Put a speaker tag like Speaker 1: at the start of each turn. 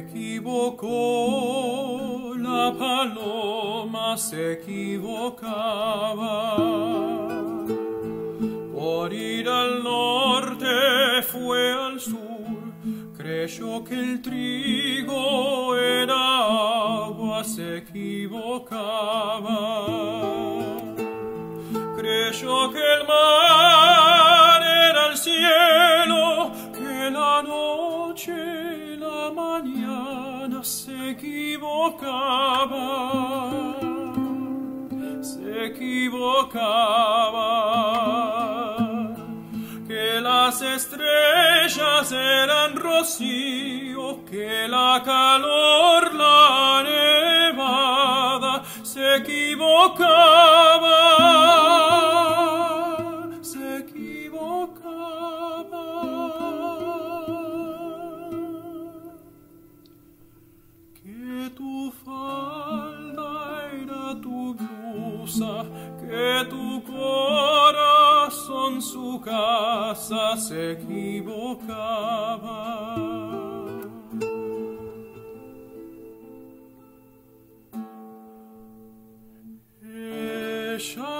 Speaker 1: equivocó, la paloma se equivocaba. Por ir al norte fue al sur, creyó que el trigo era agua, se equivocaba. Creyó que el mar era el cielo, que la noche y la mañana, se equivocaba, se equivocaba. Que las estrellas eran rocío, que la calor, la nevada, se equivocaba. Que tu corazón su casa, se equivocaba. Ella